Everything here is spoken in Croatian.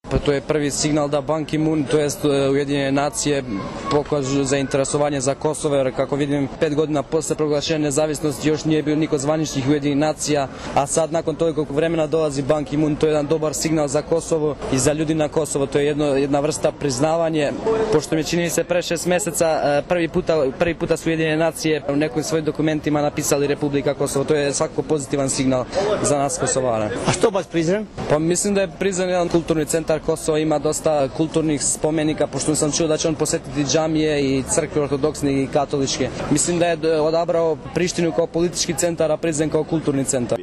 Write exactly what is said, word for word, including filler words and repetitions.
Pa to je prvi signal da Ban Ki-moon, to jest Ujedinjene nacije, pokažu zainteresovanje za Kosovo, jer kako vidim, pet godina posle proglašenja nezavisnosti još nije bio niko zvaničnih Ujedinjenih nacija, a sad nakon toliko vremena dolazi Ban Ki-moon, to je jedan dobar signal za Kosovo i za ljudi na Kosovo, to je jedno, jedna vrsta priznavanje, pošto mi čini se pre šest meseca prvi puta, prvi puta su Ujedinjene nacije u nekim svojim dokumentima napisali Republika Kosovo, to je svakako pozitivan signal za nas Kosovara. A što baš Prizren? Pa mislim da je Prizren jedan kulturni centar Kosova, ima dosta kulturnih spomenika, pošto sam čuo da će on posetiti džamije i crkve ortodoksne i katoličke. Mislim da je odabrao Prištinu kao politički centar, a Prizren kao kulturni centar.